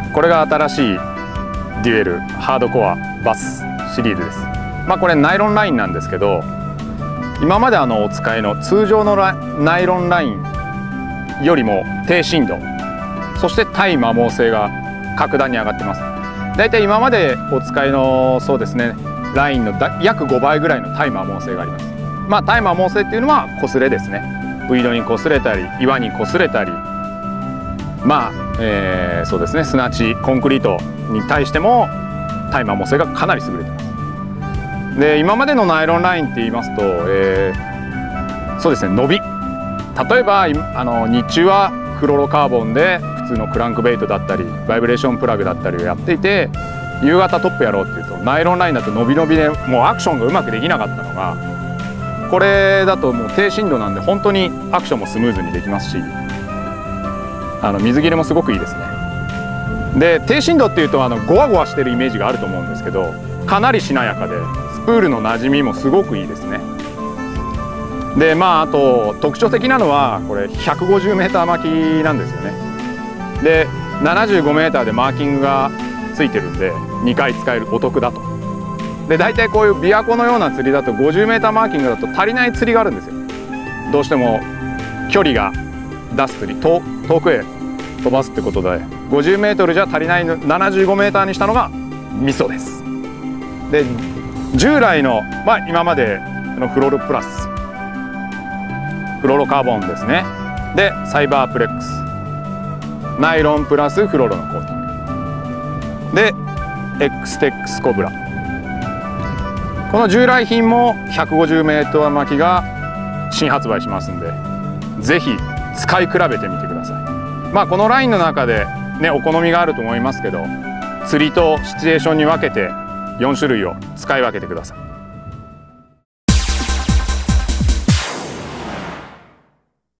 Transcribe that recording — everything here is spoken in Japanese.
これが新しいデュエルハードコアバスシリーズです。これナイロンラインなんですけど、今までお使いの通常のナイロンラインよりも低振動、そして耐摩耗性が格段に上がってます。だいたい今までお使いのそうですねラインの約5倍ぐらいの耐摩耗性があります。耐摩耗性っていうのは擦れですね。ウィードに擦れたり岩に擦れたり、そうですね砂地コンクリートに対しても耐摩耗性がかなり優れてます。で今までのナイロンラインって言いますと、そうですね伸び、例えば日中はフロロカーボンで普通のクランクベイトだったりバイブレーションプラグだったりをやっていて、夕方トップやろうっていうとナイロンラインだと伸び伸びでもうアクションがうまくできなかったのが、これだともう低振動なんで本当にアクションもスムーズにできますし、水切れもすごくいいですね。で低振動っていうとゴワゴワしてるイメージがあると思うんですけど、かなりしなやかでスプールの馴染みもすごくいいですね。であと特徴的なのはこれ 150m 巻きなんですよね。で 75m でマーキングがついてるんで2回使える、お得だと。で大体こういう琵琶湖のような釣りだと 50m マーキングだと足りない釣りがあるんですよ。どうしても距離が出す釣り遠くへ飛ばすってことで 50m じゃ足りないの 75m にしたのがミソです。で従来の、今までのフロロプラスフロロカーボンですね。でサイバープレックスナイロンプラスフロロのコーティングで X テックスコブラ、この従来品も 150m 巻きが新発売しますんで、ぜひ使い比べてみてください。このラインの中でねお好みがあると思いますけど、釣りとシチュエーションに分けて4種類を使い分けてください。